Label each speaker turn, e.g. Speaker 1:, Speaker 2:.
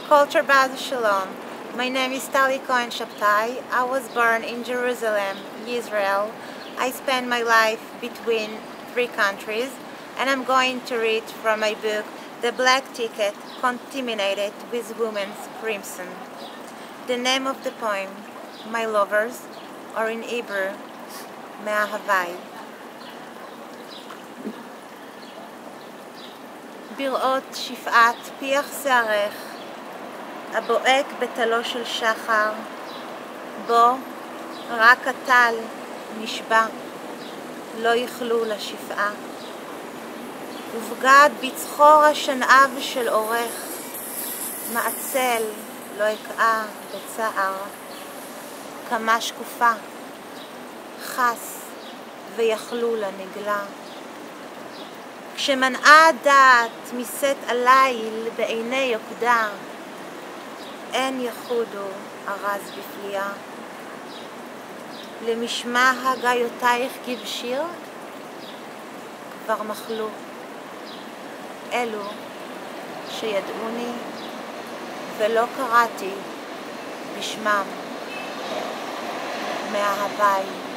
Speaker 1: CultureBuzz's Shalom. My name is Tali Cohen Shabtai. I was born in Jerusalem, Israel. I spent my life between 3 countries, and I'm going to read from my book, The Black Thicket, Contaminated with Women's Crimson. The name of the poem, My Lovers, or in Hebrew, מאהביי. בראות שפעת פיח שערך, הבועק בתלו של שחר, בו רק הטל נשבע, לא יכלו לשפעה. ובגד בצחור השנאב של אורך, מעצל לא יקעה בצער, כמה שקופה, חס ויכלו לנגלה. כשמנעה דעת מסת הליל בעיני יוקדה, אין יחודו ארז בפליאה. למשמע הגיותייך כבשיר, כבר מחלו אלו שידעוני ולא קראתי בשמם מאהביי.